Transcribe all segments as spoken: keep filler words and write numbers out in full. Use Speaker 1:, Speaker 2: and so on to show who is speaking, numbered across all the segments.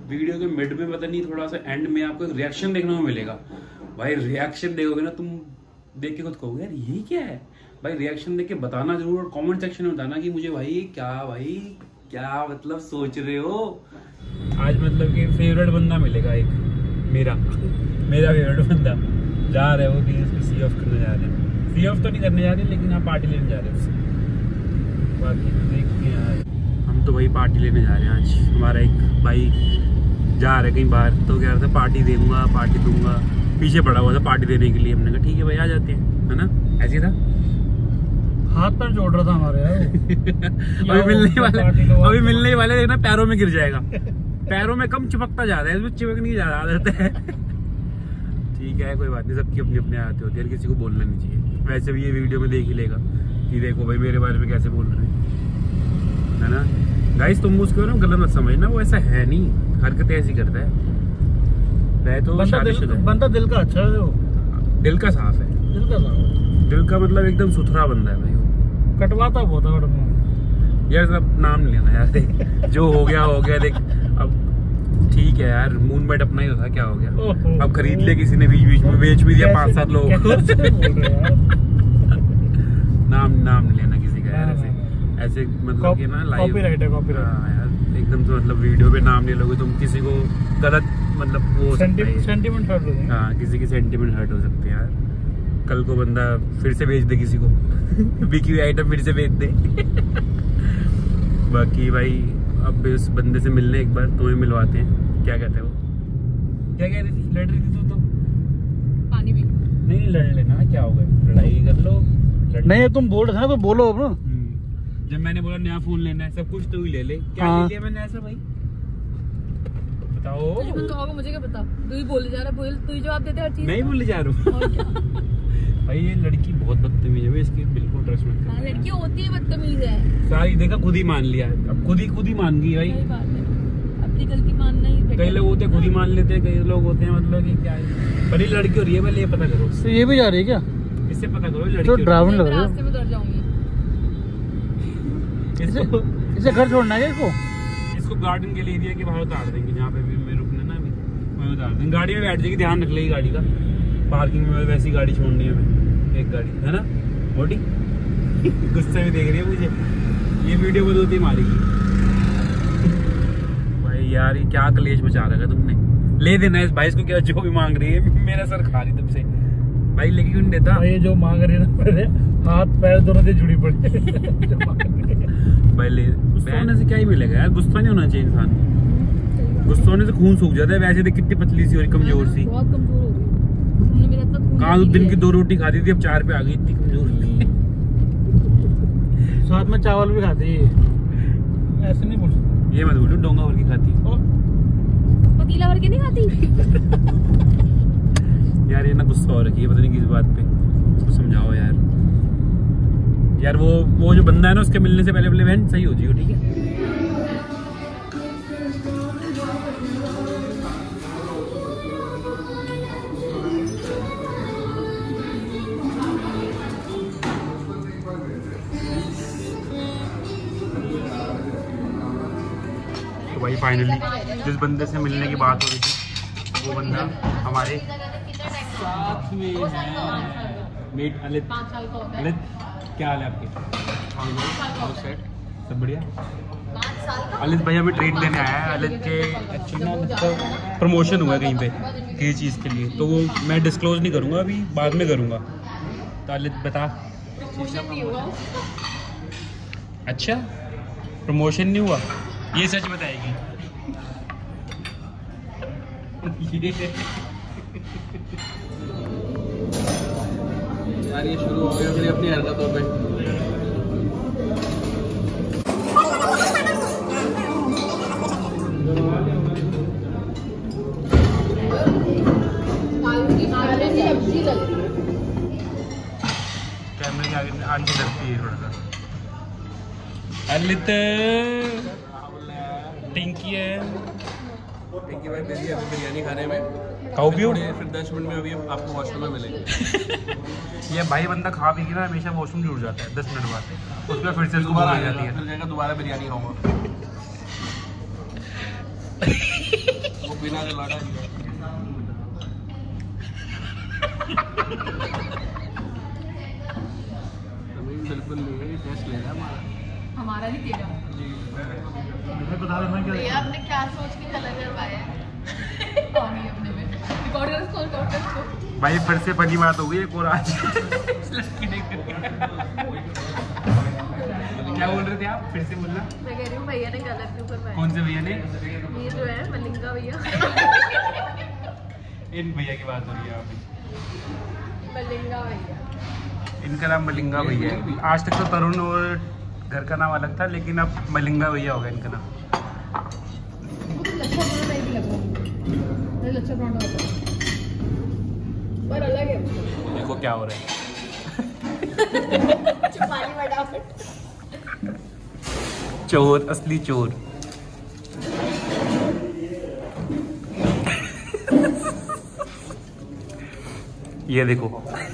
Speaker 1: Video के mid में पता नहीं थोड़ा सा एंड में आपको एक रिएक्शन देखने को मिलेगा। भाई रिएक्शन देखोगे ना तुम, देख के खुद कहोगे यार ये क्या है। भाई रिएक्शन देख के बताना जरूर, और कमेंट सेक्शन में बताना कि मुझे भाई क्या भाई क्या मतलब सोच रहे हो। आज मतलब कि फेवरेट बंदा मिलेगा एक, मेरा मेरा फेवरेट बंदा जा रहा है वो कि उसको सी ऑफ करने जा रहे हैं। सी ऑफ तो नहीं करने जा रहे लेकिन हाँ पार्टी लेने जा रहे हैं उससे। बाकी देखते हैं यार, हम तो भाई पार्टी लेने जा रहे हैं आज। हमारा एक भाई जा रहा है कहीं बाहर, तो कह रहा था पार्टी दूंगा पार्टी दूंगा, पीछे पड़ा हुआ था पार्टी देने के लिए। हमने कहा ठीक है भाई आ जाते हैं, है ना। ऐसे था,
Speaker 2: हाथ पर जोड़ रहा था हमारे यार।
Speaker 1: अभी मिलने वाले अभी मिलने वाले देखना पैरों में गिर जाएगा। पैरों में कम चिपकता जा रहा है, इसमें चिपक नहीं जा रहा आदत है। ठीक है कोई बात नहीं, सबकी अपनी अपनी आदत होती है, किसी को बोलना नहीं चाहिए। वैसे भी ये वीडियो में देख ही लेगा कि देखो भाई मेरे बारे में कैसे बोल रहे हैं, है ना। गाइस तुम उसको ना गलत मत समझना, वो ऐसा है नहीं, हरकतें ऐसी करता है। वह तो
Speaker 2: बंदा दिल, बंदा दिल का अच्छा है, वो
Speaker 1: दिल का साफ है,
Speaker 2: दिल का साफ,
Speaker 1: दिल का मतलब एकदम सुथरा बंदा है भाई। वो
Speaker 2: कटवाता बहुत है
Speaker 1: यार, सब नाम नहीं लेना यार। जो हो गया हो गया। देख अब ठीक है यार, मून बेट अपना ही था, क्या हो गया। अब खरीद ले किसी ने, बीच बीच में बेच भी दिया पांच सात लोगों को। नाम नाम नहीं लेना किसी का यार, ऐसे ऐसे मतलब कि ना लाइव
Speaker 2: कॉपीराइट है, कॉपीराइट।
Speaker 1: हाँ यार एकदम से मतलब वीडियो पे नाम नहीं लोगे तुम, किसी को गलत मतलब वो
Speaker 2: सेंटीमेंट हर्ट हो जाएगा।
Speaker 1: हाँ किसी की सेंटीमेंट हर्ट हो सकते हैं यार। कल को बंदा फिर से बेच दे किसी को, बिकी हुई आइटम फिर से बेच दे। बाकी भाई अब इस बंदे से मिलने एक बार तुम्हें मिलवाते हैं। क्या कहते हो, क्या कह रही थी, लड़ रही थी तू तो।
Speaker 3: पानी भी
Speaker 1: नहीं नहीं लड़ लेना, क्या हो गया, लड़ाई कर लो।
Speaker 2: नहीं तुम बोल रहे थे ना, तो बोलो अब ना।
Speaker 1: जब मैंने बोला नया फोन लेना है, सब कुछ तू ही ले ले, क्या
Speaker 2: हाँ।
Speaker 1: ले लिया मैंने ऐसा भाई, बताओ।
Speaker 3: तुझे पता होगा, मुझे क्या पता, तू ही बोले जा रहा है, बोल तू ही जवाब देते हर चीज।
Speaker 1: नहीं बोले जा रहा हूँ। भाई ये लड़की बहुत बदतमीज है, इसकी बिल्कुल ट्रस्ट मत करना।
Speaker 3: लड़की होती है बदतमीज है,
Speaker 1: सारी देखा खुद ही मान लिया, अब खुद ही खुद ही मान गई भाई।
Speaker 3: सही बात है, अपनी गलती मानना ही।
Speaker 1: कई लोग होते हैं खुद ही मान लेते हैं, कई लोग होते हैं मतलब कि क्या है, बड़ी लड़की हो रही है, पहले ये पता करो।
Speaker 2: तो ये भी जा रही है क्या,
Speaker 1: इससे पता करो लड़की
Speaker 2: तो ड्राइवर लग रही है।
Speaker 3: रास्ते में उतर जाऊंगी।
Speaker 1: इसको
Speaker 2: इसे घर छोड़ना है इसको,
Speaker 1: इसको गार्डन के लिए एरिया के बाहर उतार देंगे, जहाँ पे भी मैं रुकना ना अभी वहीं उतार देंगे। गाड़ी में बैठ जाएगी, ध्यान रख लेगी गाड़ी का, पार्किंग में वैसी गाड़ी छोड़नी है हमें, एक गाड़ी है ना मोटी। गुस्से में देख रही है मुझे, ये वीडियो बदलती ही मारेगी। भाई यार ये क्या कलेश बचा रखा तुमने, ले देना इस भाई को, क्या जो भी मांग रही है, मेरा सर खा रही तुमसे। भाई लेके क्यों नहीं देता,
Speaker 2: ये जो मांग रही है ना, मेरे हाथ पैर दोनों से जुड़ी पड़ी है।
Speaker 1: भाई ले, बहन से क्या ही मिलेगा यार, गुस्सा नहीं होना चाहिए इंसान को। गुस्सा होने से खून सूख जाता है। वैसे देख कितनी पतली सी और कमजोर सी,
Speaker 3: बहुत कमजोर हो रही है मेरा तो।
Speaker 1: कहाँ दिन की दो रोटी खाती थी, अब चार पे आ गई, इतनी कमजोर थी।
Speaker 2: साथ में चावल भी खाती है, ऐसे नहीं बोल सकते।
Speaker 1: ये मत बोलो डोंगा भर के खाती,
Speaker 3: पतीला भर के नहीं खाती।
Speaker 1: यार ये ना गुस्सा हो रखी है पता नहीं किस बात पे, उसको समझाओ यार। यार वो वो जो बंदा है ना, उसके मिलने से पहले पहले बहन सही हो जाइए, ठीक है। तो भाई फाइनली जिस बंदे से मिलने की बात हो रही थी, वो बंदा हमारे साथ में है। मीट अलित, अलित क्या हाल है आपके, सब बढ़िया। अलित भाई हमें ट्रीट देने आया है। अलित के एक्चुअली ना प्रमोशन हुआ है कहीं पे किसी चीज़ के लिए, तो वो मैं डिस्क्लोज नहीं करूँगा, अभी बाद में करूँगा। तो अलित बता। अच्छा प्रमोशन नहीं हुआ, ये सच बताएगी।
Speaker 4: यार ये शुरू हो गया फिर अपनी हरकतों पे।
Speaker 1: कैमरे के आगे आगे डरती है थोड़ा सा। अलित टिंकी है,
Speaker 4: टिंकी भाई बिजी है बिरयानी खाने में,
Speaker 1: खाओ पियो
Speaker 4: फिर दस मिनट में अभी आपको वॉशरूम में मिलेंगे।
Speaker 1: ये भाई बंदा खा पी के ना हमेशा वॉशरूम जुड़ जाता है दस मिनट बाद, उसके बाद फिर से
Speaker 4: दोबारा आ
Speaker 1: जाती
Speaker 4: जाती
Speaker 1: है,
Speaker 4: फिर दोबारा बिरयानी खाऊंगा। बिना जलाड़ा बिल्कुल नहीं है, टेस्ट ले रहा है हमारा
Speaker 3: हमारा नहीं तेरा।
Speaker 2: मैं बता रहा हूँ क्या
Speaker 3: भैया आपने क्या सोच के कलर करवाया है? पानी अपने में रिकॉर्ड कर इसको, रिकॉर्ड कर इसको।
Speaker 1: भाई फिर से बड़ी बात हो गई एक और आज लड़की ने क्या बोल रहे थे आप? फिर से बोलना।
Speaker 3: मैं कह रही हूँ भैया ने कलर क्यों करवाया?
Speaker 1: कौन से भैया ने?
Speaker 3: ये जो है मलिंगा भैया।
Speaker 1: इन भैया की बात हो रही है अभी।
Speaker 3: मलिंगा भैया,
Speaker 1: इनका नाम मलिंगा भैया है। आज तक तो तरुण और घर का नाम अलग था, लेकिन अब मलिंगा भैया हो गया इनका नाम।
Speaker 3: लच्छा पराठा नहीं लग रहा, लच्छा पराठा होता है पर अलग है।
Speaker 1: देखो क्या हो रहा है।
Speaker 3: पानी फटाफट।
Speaker 1: चोर, असली चोर। ये देखो।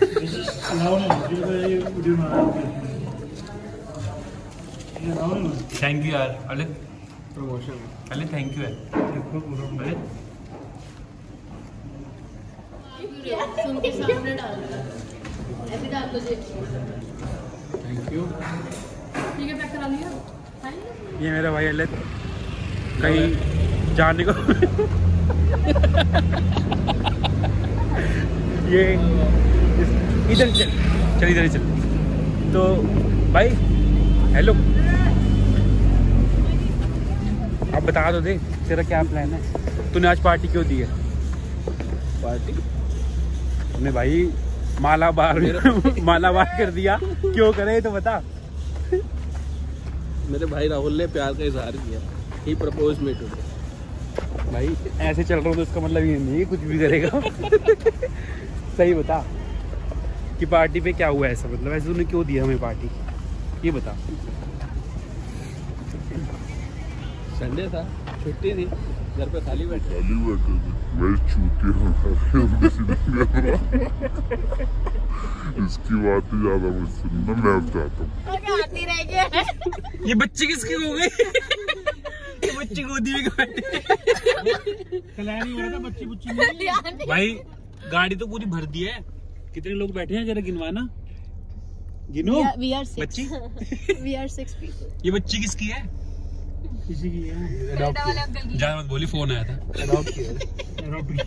Speaker 1: थैंक यू यार अले,
Speaker 4: प्रमोशन
Speaker 1: अले थैंक यू यार। अरे
Speaker 3: सुन के सामने डाल दो, ऐसे डाल दो जी।
Speaker 4: Thank you.
Speaker 3: ठीक है, पैक करा लिया।
Speaker 1: ये मेरा भाई अले कहीं जाने को ये इधर चल चल इधर ही चल। तो भाई हेलो, अब बता दो दे तेरा क्या प्लान है? तूने आज पार्टी क्यों दी है?
Speaker 4: पार्टी
Speaker 1: तूने भाई माला बार माला बार कर दिया, क्यों करे तो बता।
Speaker 4: मेरे भाई राहुल ने प्यार का इजहार किया। He propose me today.
Speaker 1: भाई ऐसे चल रहा हूँ तो इसका मतलब ये नहीं है कुछ भी करेगा। सही बता कि पार्टी पे क्या हुआ ऐसा, मतलब ऐसे तूने क्यों दिया हमें पार्टी, ये बता।
Speaker 4: संडे था, छुट्टी थी, घर पे खाली बैठे
Speaker 5: खाली बैठे थे। मैं चूतिया हूँ किसी दिन कर रहा। इसकी बात ही ज्यादा मुझ सुनना, मैं अब जाता हूँ।
Speaker 3: आती रह गई।
Speaker 1: ये बच्ची किसकी हो गई? ये बच्ची गोदी में बैठे।
Speaker 2: कल्याण ही हो रहा था, बच्ची बुच्ची नहीं।
Speaker 1: भाई गाड़ी तो पूरी भर दी है। कितने लोग बैठे हैं जरा गिनवाना, गिनो।
Speaker 3: We are six.
Speaker 1: बच्ची
Speaker 3: We are six people.
Speaker 1: ये बच्ची किसकी है?
Speaker 2: किसी की है।
Speaker 3: कनाडा वाले अंकल की।
Speaker 1: ज्यादा मत बोली, फोन आया था।
Speaker 4: अडॉप्ट किया।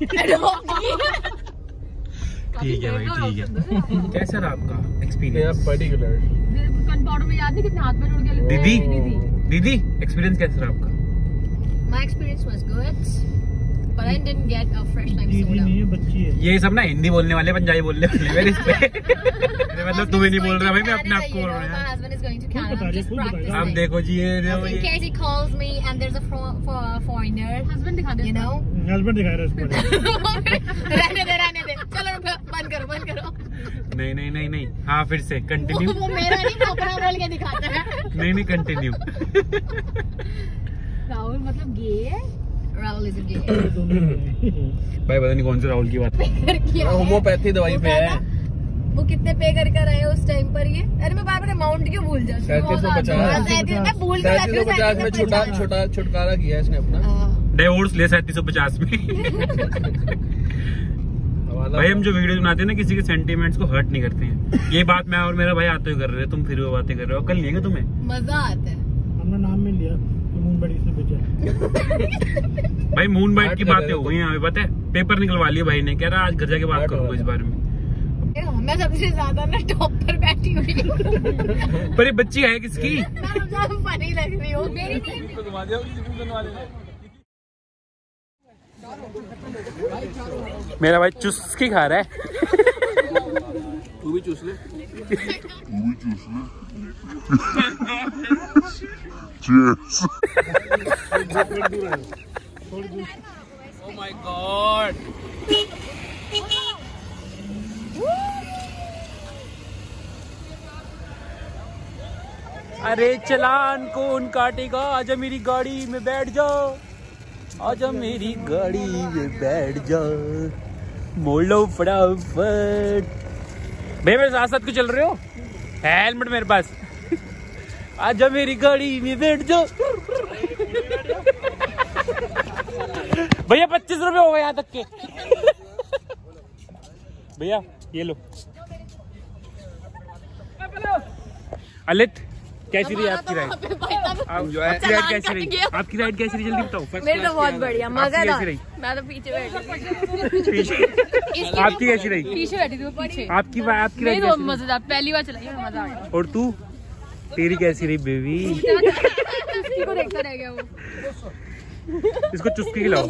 Speaker 1: ठीक है भाई, ठीक है। कैसा रहा आपका एक्सपीरियंस?
Speaker 4: पर्टिकुलर
Speaker 3: कंपाउंड में याद नहीं कितने हाथ में जुड़ गए?
Speaker 1: दीदी
Speaker 3: दीदी
Speaker 1: दीदी एक्सपीरियंस कैसा रहा आपका?
Speaker 3: My experience was good, but I didn't get a fresh lime
Speaker 2: दीदी
Speaker 3: soda.
Speaker 2: नहीं है, बच्ची है।
Speaker 1: ये सब ना हिंदी बोलने वाले, पंजाबी बोलने वाले मेरे इस पे। मतलब तुम्हें नहीं बोल रहा भाई, मैं अपने आप को बोल रहा
Speaker 3: My
Speaker 1: हूँ।
Speaker 3: husband is going to Canada.
Speaker 2: बता
Speaker 3: I'm
Speaker 2: रही,
Speaker 3: just
Speaker 2: खुद बता रही।
Speaker 1: अब
Speaker 3: practicing.
Speaker 1: देखो जी, ये
Speaker 3: Just
Speaker 1: देखो
Speaker 3: in
Speaker 1: ये।
Speaker 3: case he calls me and there's a fro- for foreigner, husband दिखा दे, you know.
Speaker 2: हस्बैंड दिखाया रहा इसको।
Speaker 3: रहने दे, रहने दे। चलो रुको, बंद करो, बंद करो।
Speaker 1: नहीं नहीं नहीं नहीं, हाँ फिर से
Speaker 3: वो,
Speaker 1: कंटिन्यू।
Speaker 3: वो मेरा नहीं, वो अपना बोल के दिखाता है।
Speaker 1: नहीं नहीं कंटिन्यू।
Speaker 3: राहुल मतलब गे है? Rahul is gay.
Speaker 1: भाई पता नहीं कौन से राहुल की बात है।
Speaker 4: होम्योपैथी दवाई पे है।
Speaker 3: वो कितने पे कर कर आए उस टाइम पर ये? अरे मैं बार बार अमाउंट क्यों भूल जाती हूँ?
Speaker 4: सैंतीस सौ पचास।
Speaker 3: हाँ, सैंतीस- मैं भूल क्यों जाती
Speaker 4: सैंतीस
Speaker 3: हूँ?
Speaker 4: सौ पचास में
Speaker 3: सैंतीस सौ
Speaker 4: छुटा
Speaker 3: पचास।
Speaker 4: छुटा छुटकारा किया इसने अपना।
Speaker 3: हाँ।
Speaker 1: डिवोर्स ले सैंतीस सौ पचास में। भाई हम जो वीडियो बनाते हैं ना, किसी के सेंटीमेंट्स को हर्ट नहीं करते हैं। ये बात मैं और मेरा भाई आते हुए कर रहे हैं, तुम फिर वो बातें कर रहे हो। कल नहीं है तुम्हें?
Speaker 3: मजा आता है।
Speaker 2: हमने नाम में लिया कि मून बड़ी से बेचा।
Speaker 1: भाई मून बाइट की
Speaker 4: बात कर
Speaker 1: बातें
Speaker 4: रहे
Speaker 1: हो गई हैं हमें, पता है। पेपर निकलवा लिया भाई ने, कह रहा आज घर जाके बात
Speaker 4: बात
Speaker 1: करूंगा
Speaker 4: हो
Speaker 1: इस
Speaker 4: रहा
Speaker 1: बारे में।
Speaker 3: मैं सबसे ज्यादा ना टॉप पर बैठी हुई हूँ।
Speaker 1: पर ये बच्ची है किसकी?
Speaker 3: फनी लग रही हो मेरी नहीं।
Speaker 1: मेरा भाई चुस्की खा रहा है।
Speaker 4: तू भी चूस ले।
Speaker 5: तू भी चूस ले। Cheers.
Speaker 4: Oh my God.
Speaker 1: अरे चलान कौन काटेगा? आजा मेरी गाड़ी में बैठ जाओ, आजा मेरी गाड़ी में बैठ जाओ, मोड़ लो फटाफट। भैया मेरे साथ साथ क्यों चल रहे हो? हेलमेट मेरे पास। आजा मेरी गाड़ी में बैठ जाओ। भैया पच्चीस रुपए हो गए यहाँ तक के। भैया ये लो। अलित कैसी रही आपकी राइड? आपकी राइड कैसी रही? आपकी राइड कैसी रही जल्दी बताओ।
Speaker 3: मेरी तो बहुत बढ़िया, मजेदार।
Speaker 1: रही?
Speaker 3: मैं तो पीछे बैठी थी।
Speaker 1: आपकी कैसी रही?
Speaker 3: पीछे बैठी थी वो पीछे।
Speaker 1: आपकी आपकी
Speaker 3: नहीं
Speaker 1: राइड
Speaker 3: तो मजेदार, पहली बार चलाई है, मजा आया।
Speaker 1: और तू तेरी कैसी रही बेबी?
Speaker 3: चुस्की को देखता रह गया वो।
Speaker 1: इसको चुस्की खिलाओ।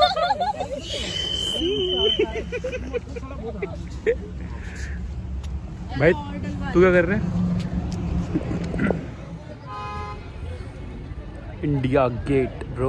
Speaker 1: भाई तू क्या कर रहे है? India Gate bro.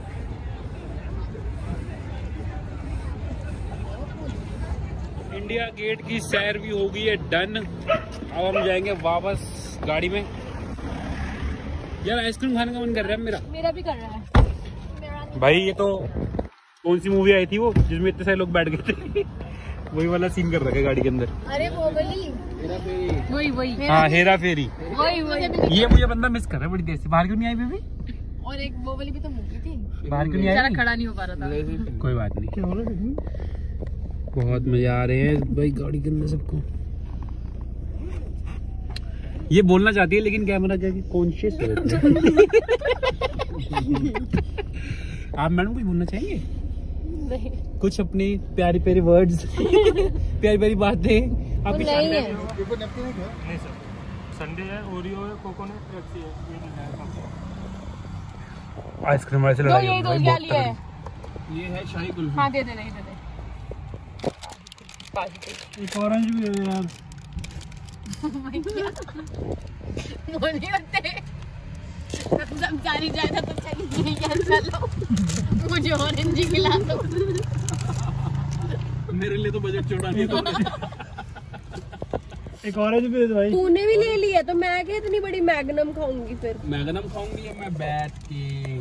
Speaker 1: India Gate की सैर भी हो गई है डन। अब हम जाएंगे वापस गाड़ी में। यार आइसक्रीम खाने का मन कर रहा है मेरा।
Speaker 3: मेरा भी कर रहा है
Speaker 1: भाई। ये तो कौन सी मूवी आई थी वो जिसमें इतने सारे लोग बैठ गए थे? वही वाला सीन कर रखा है गाड़ी के अंदर।
Speaker 3: अरे वो वाली वही वही
Speaker 1: हाँ हेरा फेरी।
Speaker 3: वही वही
Speaker 1: ये मुझे बंदा मिस कर रहा है बड़ी देर से। बाहर क्यों नहीं आई बेबी?
Speaker 3: और एक वो वाली भी तो मूवी थी।
Speaker 1: बाहर क्यों नहीं आई?
Speaker 3: खड़ा नहीं हो पा रहा था।
Speaker 1: कोई बात नहीं। बहुत मजा आ रहे हैं भाई गाड़ी के अंदर सबको। ये बोलना चाहती है लेकिन कैमरा क्या कॉन्शियस हो रहता है। आप मैडम कुछ बोलना चाहेंगे?
Speaker 3: नहीं
Speaker 1: कुछ अपनी प्यारी प्यारी वर्ड्स प्यारी प्यारी बातें आप
Speaker 3: नहीं है।
Speaker 2: संडे है, ओरियो है, कोकोनट पेप्सी है।
Speaker 1: आइसक्रीम वाले से
Speaker 3: दो
Speaker 1: लड़ाई
Speaker 3: यही
Speaker 1: हो
Speaker 3: दो
Speaker 1: गई,
Speaker 3: क्या
Speaker 1: बहुत
Speaker 3: लिया है?
Speaker 1: तगड़ी। ये है शाही कुल्फी।
Speaker 3: हाँ दे दे नहीं दे दे।
Speaker 2: एक ऑरेंज भी है यार।
Speaker 3: वो नहीं होते। सब जारी जाएगा तो चलिए यार चलो। मुझे ऑरेंज ही खिला दो।
Speaker 1: मेरे लिए तो बजट छोड़ा नहीं तो।
Speaker 2: एक ऑरेंज भी दे भाई।
Speaker 3: तूने भी ले लिया तो मैं क्या इतनी बड़ी मैग्नम खाऊंगी फिर।
Speaker 1: मैगनम खाऊंगी या मैं बैठ के?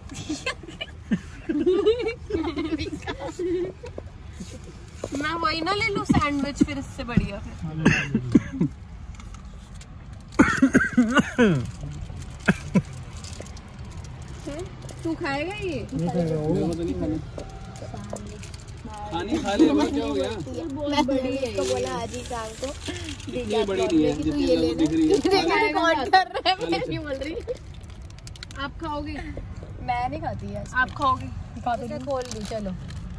Speaker 3: मैं वही ना ले लूं सैंडविच फिर इससे बढ़िया फिर। तू खाएगा ये?
Speaker 4: खानी खा ले, क्या हो गया?
Speaker 3: तो बोला आज ही शाम को
Speaker 4: ये बड़ी नहीं है
Speaker 3: तू ये ले
Speaker 4: दिख रही है।
Speaker 3: रिकॉर्ड कर रहा है, मैं नहीं बोल रही। आप खाओगे? मैं नहीं खाती है। आप खाओगे? खा दो। खोल ली चलो।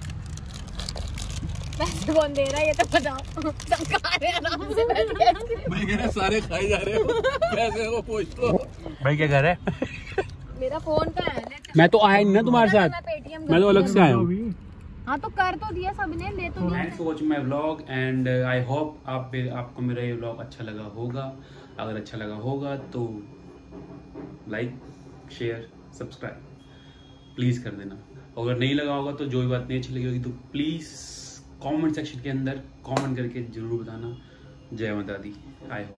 Speaker 3: पैसे कौन दे रहा है ये तो बताओ। सब खा रहे हैं आराम से बैठ के।
Speaker 4: मैं कह रहा सारे खाए जा रहे हो, पैसे को पूछ लो।
Speaker 1: भाई क्या कर रहे हैं?
Speaker 3: मेरा फोन का है।
Speaker 1: मैं तो आया नहीं ना तुम्हारे साथ।
Speaker 3: मैं पेटीएम
Speaker 1: मैं तो अलग से आया हूँ।
Speaker 3: हाँ तो कर तो दिया सबने, ले तो दिया।
Speaker 1: Thanks for watching my vlog and I hope आप आपको मेरा ये व्लॉग अच्छा लगा होगा। अगर अच्छा लगा होगा तो लाइक शेयर सब्सक्राइब प्लीज़ कर देना। अगर नहीं लगा होगा तो जो भी बात नहीं अच्छी लगी होगी तो प्लीज़ कमेंट सेक्शन के अंदर कमेंट करके जरूर बताना। जय माता दी। I hope